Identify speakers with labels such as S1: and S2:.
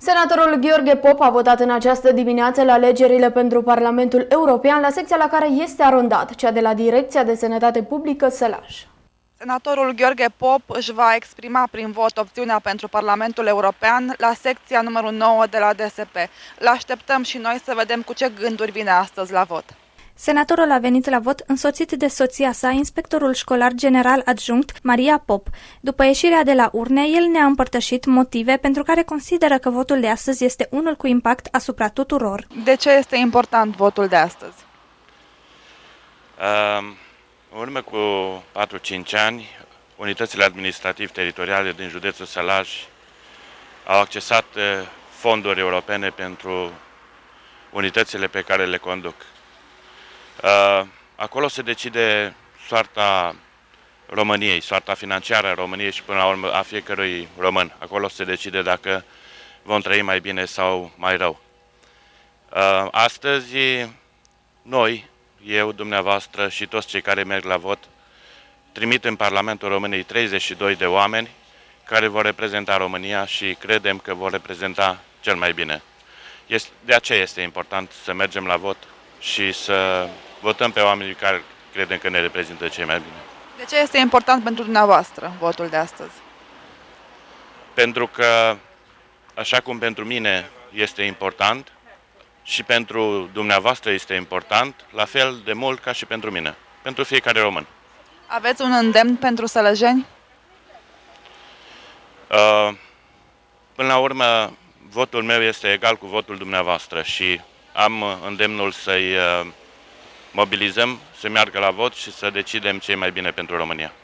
S1: Senatorul Gheorghe Pop a votat în această dimineață la alegerile pentru Parlamentul European, la secția la care este arondat, cea de la Direcția de Sănătate Publică Sălaj.
S2: Senatorul Gheorghe Pop își va exprima prin vot opțiunea pentru Parlamentul European la secția numărul 9 de la DSP. Îl așteptăm și noi să vedem cu ce gânduri vine astăzi la vot.
S3: Senatorul a venit la vot însoțit de soția sa, inspectorul școlar general adjunct Maria Pop. După ieșirea de la urne, el ne-a împărtășit motive pentru care consideră că votul de astăzi este unul cu impact asupra tuturor.
S2: De ce este important votul de astăzi?
S4: În urmă cu 4-5 ani, unitățile administrativ-teritoriale din județul Sălaj au accesat fonduri europene pentru unitățile pe care le conduc. Acolo se decide soarta României, soarta financiară a României și până la urmă a fiecărui român. Acolo se decide dacă vom trăi mai bine sau mai rău. Astăzi, noi, eu, dumneavoastră și toți cei care merg la vot, trimit în Parlamentul României 32 de oameni care vor reprezenta România și credem că vor reprezenta cel mai bine. De aceea este important să mergem la vot și să votăm pe oamenii care credem că ne reprezintă cei mai bine.
S2: De ce este important pentru dumneavoastră votul de astăzi?
S4: Pentru că, așa cum pentru mine este important, și pentru dumneavoastră este important, la fel de mult ca și pentru mine, pentru fiecare român.
S2: Aveți un îndemn pentru sălăjeni?
S4: Până la urmă, votul meu este egal cu votul dumneavoastră și am îndemnul să-i mobilizăm, să meargă la vot și să decidem ce e mai bine pentru România.